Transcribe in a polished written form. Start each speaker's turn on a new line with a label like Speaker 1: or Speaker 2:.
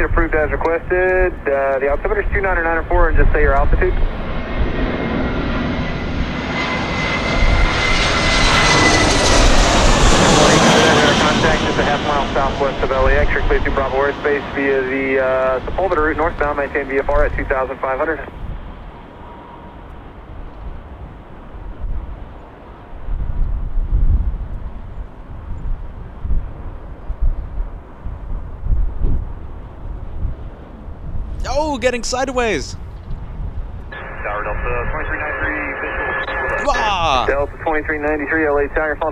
Speaker 1: Flight approved as requested. The altimeter is 29904 and just say your altitude. Contact is a half-mile southwest of LAX. You're clear to Bravo airspace via the Sepulveda route northbound. Maintain VFR at 2,500.
Speaker 2: Oh, getting sideways.
Speaker 1: Tower Delta 2393 visual.
Speaker 2: Ah!
Speaker 1: Delta 2393 LA Tower.